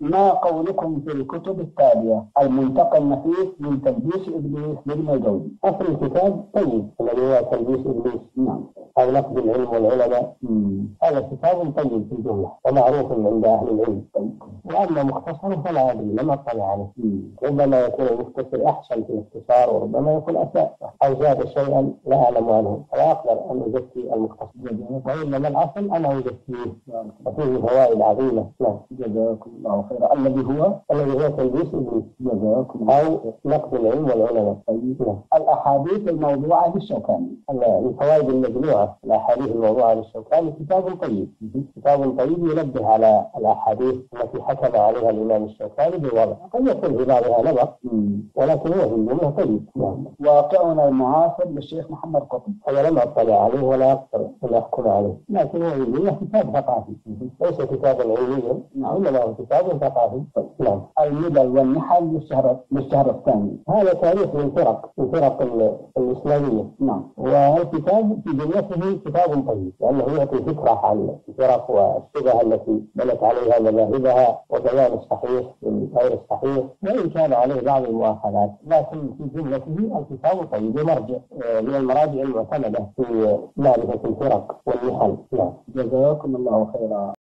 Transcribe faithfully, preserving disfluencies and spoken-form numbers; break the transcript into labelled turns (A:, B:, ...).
A: ما قولكم في الكتب التالية: المنتقى النفيس من تلبيس إبليس لابن الجوزي.
B: أصل الكتاب طيب الذي هو تلبيس إبليس،
A: نعم،
B: أو نقد العلم والعلماء، هذا كتاب طيب في الجملة ومعروف عند أهل العلم. وأما مختصر فلا أدري، لم أطلع عليه. ربما يكون المختصر أحسن في الاختصار، وربما يكون أساء أو زاد شيئا لا أعلم عنه، فلا أقدر أن أزكي المختصر، وإنما الأصل أنا أزكيه وفيه فوائد عظيمة. نعم،
A: جزاكم الله خيرا. الذي هو
B: الذي هو تلبيس إبليس
A: جزاكم
B: أو نقد العلم والعلماء.
A: نعم. الأحاديث الموضوعة للشوكاني.
B: الفوائد المجموعة الأحاديث الموضوعة للشوكاني كتاب طيب، كتاب طيب ينبه على الأحاديث التي حكم عليها الإمام الشوكاني بالوضع، قد يكون في بعضها نظر ولكن هو في الجملة طيب. نعم.
A: واقعنا المعاصر للشيخ محمد قطب.
B: أنا لم أطلع عليه ولا أقدر أن أحكم عليه، لكن هو الجملة كتاب ثقافي ليس كتابا علميا، إنما هو كتاب ثقافي. نعم.
A: الملل والنحل للشهر للشهر الثاني.
B: هذا تاريخ من فرق من فرق الإسلامية.
A: نعم.
B: والكتاب في جملته كتاب طيب لأنه يعطي فكرة عن الفرق والشبه التي بنت عليها مذاهبها وبيان الصحيح من غير الصحيح، وإن كان عليه بعض المؤاخذات، لكن في جملته الكتاب طيب ومرجع من المراجع المعتمدة في معرفة الفرق والنحل. نعم.
A: جزاكم الله خيرا.